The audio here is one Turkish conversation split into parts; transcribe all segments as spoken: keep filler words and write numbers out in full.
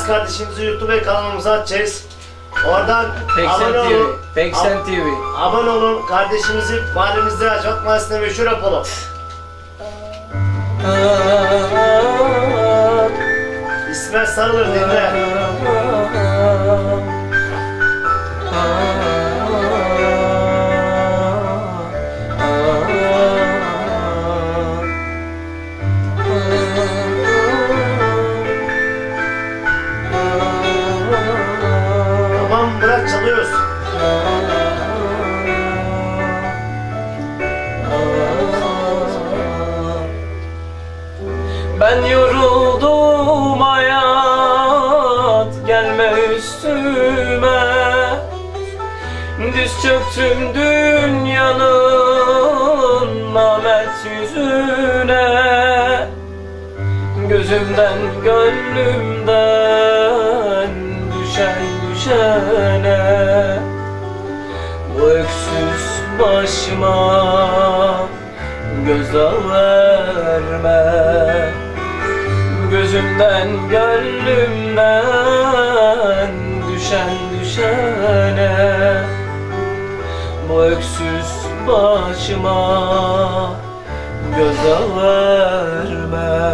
kardeşimizi YouTube kanalımıza açacağız. Oradan abone olun. Peksen T V. Abone olun. Kardeşimizi mahallemizde Hacivat Mahallesi'nde meşhur yapalım. İsmet Sarılır dinle. Tamam bırak çalıyoruz. Ben yoruldum hayat, gelme üstüme. Diz çöktüm dünyanın namert yüzüne. Gözümden gönlümden düşen düşene. Bu öksüz başıma gözdağı verme. Gözümden gönlümden düşen düşene. Bu öksüz başıma gözdağı verme.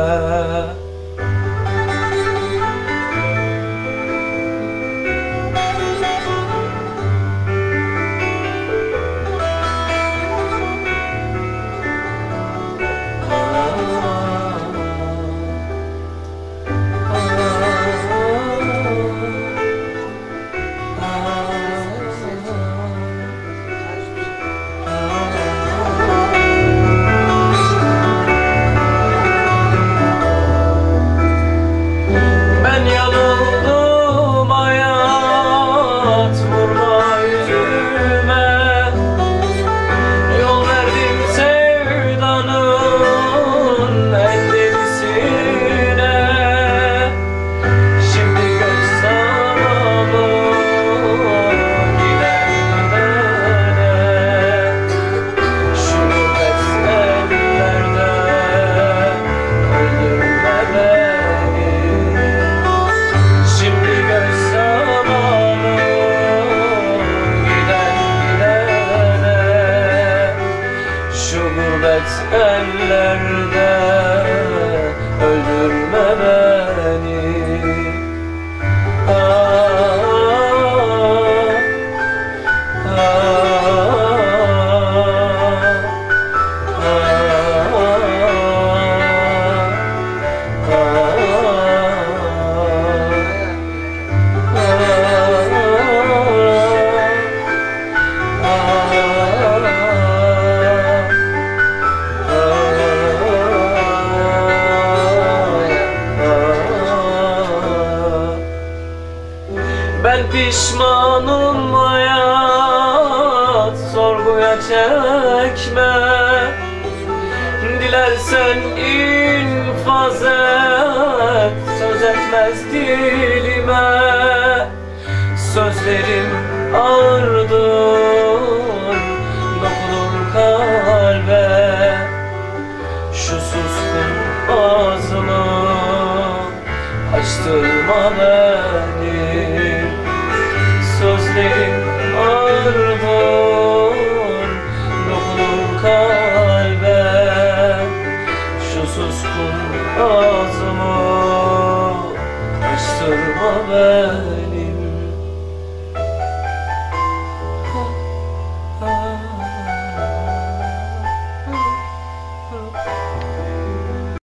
Ellerde öldürme beni. Ah, ah, ben pişmanım hayat, sorguya çekme. Dilersen infaz et, söz etmez dilime. Sözlerim ağırdır, dokunur kalbe. Şu suskun ağzımı açtırma beni. Sözlerim ağırdır, dokunur kalbe. Şu suskun ağzımı açtırma beni.